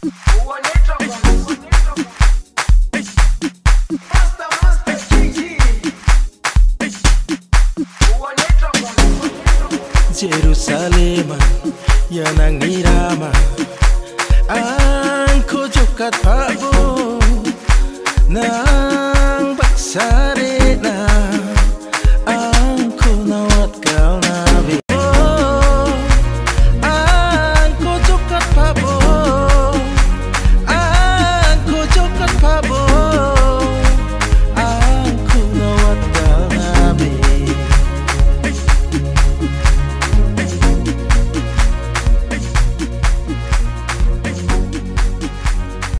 Jerusalem yanang irama ang kojokat pabo nang baksare na